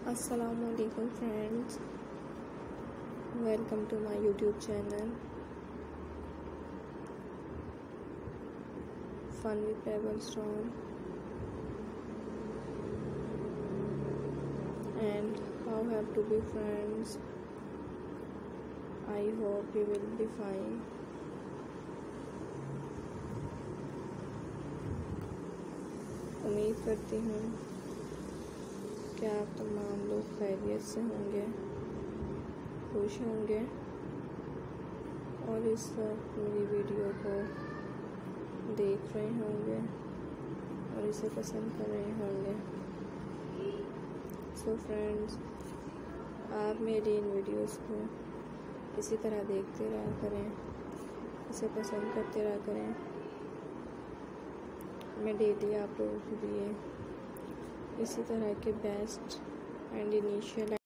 Assalamualaikum friends, welcome to my YouTube channel Fun with Pebble Stone. And how have to be friends? I hope you will be fine. उम्मीद करती हूँ कि आप तमाम लोग खैरियत से होंगे, खुश होंगे और इस वक्त मेरी वीडियो को देख रहे होंगे और इसे पसंद कर रहे होंगे। सो फ्रेंड्स, आप मेरी इन वीडियोस को इसी तरह देखते रहा करें, इसे पसंद करते रहा करें। मैं डेली आप लोगों के लिए इसी तरह के बेस्ट एंड इनिशियल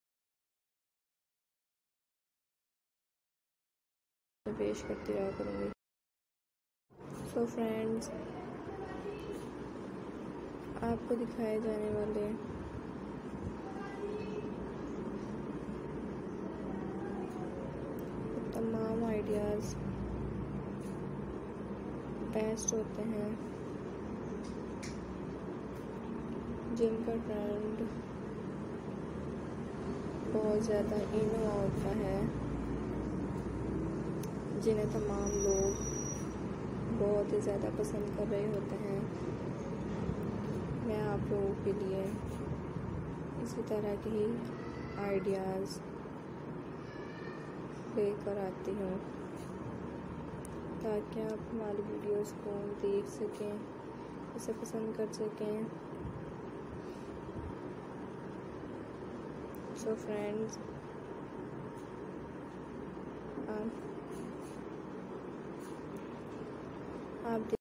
पेश करती रहा करूँगी। सो फ्रेंड्स, आपको दिखाए जाने वाले तमाम आइडियाज़ बेस्ट होते हैं जिनका ट्रेंड बहुत ज़्यादा इन होता है, जिन्हें तमाम लोग बहुत ही ज़्यादा पसंद कर रहे होते हैं। मैं आप लोगों के लिए इसी तरह के ही आइडियाज़ लेकर आती हूँ ताकि आप हमारी वीडियोस को देख सकें, इसे पसंद कर सकें। सो फ्रेंड्स, आप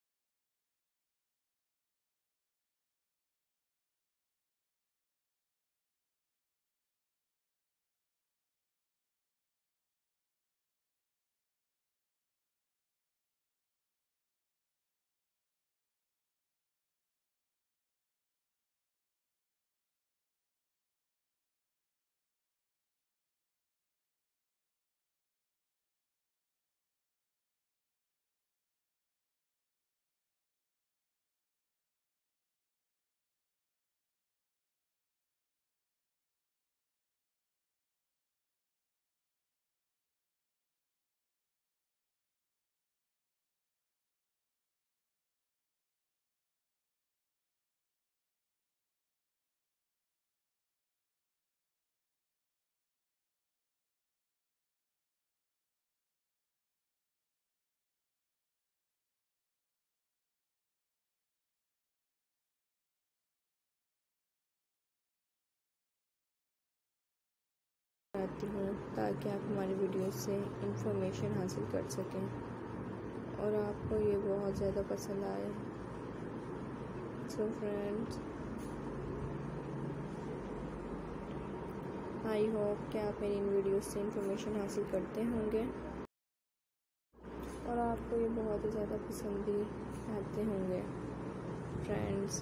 आती हूँ ताकि आप हमारी वीडियो से इंफॉर्मेशन हासिल कर सकें और आपको ये बहुत ज़्यादा पसंद आए। सो फ्रेंड्स, आई होप कि आप मेरी इन वीडियो से इंफॉर्मेशन हासिल करते होंगे और आपको ये बहुत ही ज़्यादा पसंद भी आते होंगे। फ्रेंड्स,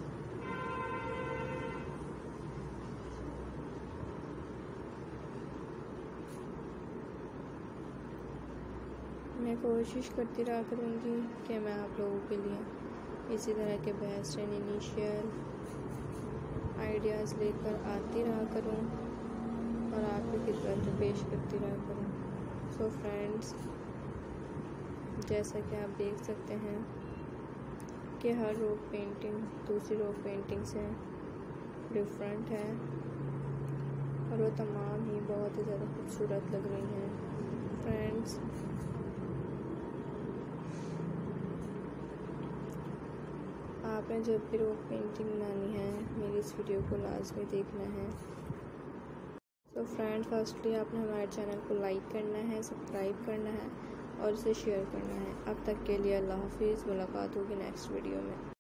मैं कोशिश करती रहा करूँगी कि मैं आप लोगों के लिए इसी तरह के बेस्ट एंड इनिशियल आइडियाज़ लेकर आती रहा करूँ और आपकी खिदमत में पेश करती रहा करूँ। सो फ्रेंड्स, जैसा कि आप देख सकते हैं कि हर रोक पेंटिंग दूसरी रोक पेंटिंग से डिफरेंट है और वो तमाम ही बहुत ही ज़्यादा खूबसूरत लग रही हैं। फ्रेंड्स, आपने जब भी रोक पेंटिंग बनानी है मेरी इस वीडियो को लाजमी देखना है। तो फ्रेंड, फर्स्टली आपने हमारे चैनल को लाइक करना है, सब्सक्राइब करना है और इसे शेयर करना है। अब तक के लिए अल्लाह हाफिज़। मुलाकात होगी नेक्स्ट वीडियो में।